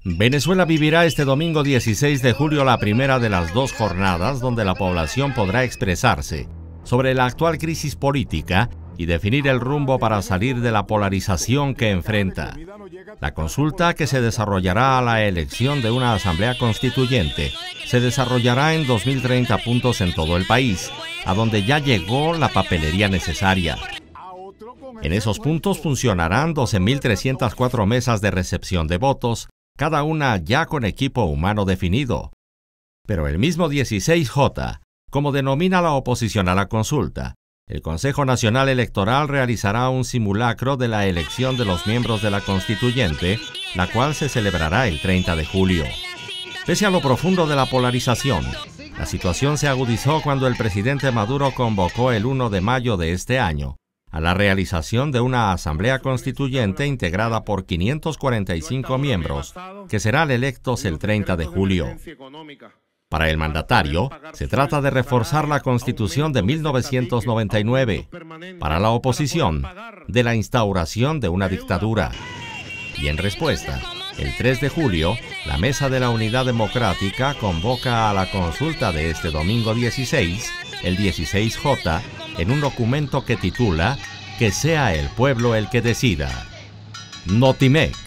Venezuela vivirá este domingo 16 de julio la primera de las dos jornadas donde la población podrá expresarse sobre la actual crisis política y definir el rumbo para salir de la polarización que enfrenta. La consulta, que se desarrollará a la elección de una asamblea constituyente, se desarrollará en 2030 puntos en todo el país, a donde ya llegó la papelería necesaria. En esos puntos funcionarán 12.304 mesas de recepción de votos, cada una ya con equipo humano definido. Pero el mismo 16J, como denomina la oposición a la consulta, el Consejo Nacional Electoral realizará un simulacro de la elección de los miembros de la Constituyente, la cual se celebrará el 30 de julio. Pese a lo profundo de la polarización, la situación se agudizó cuando el presidente Maduro convocó el 1 de mayo de este año a la realización de una asamblea constituyente integrada por 545 miembros, que serán electos el 30 de julio. Para el mandatario, se trata de reforzar la Constitución de 1999, para la oposición, de la instauración de una dictadura. Y en respuesta, el 3 de julio, la Mesa de la Unidad Democrática convoca a la consulta de este domingo 16, el 16J, en un documento que titula "Que sea el pueblo el que decida". Notimex.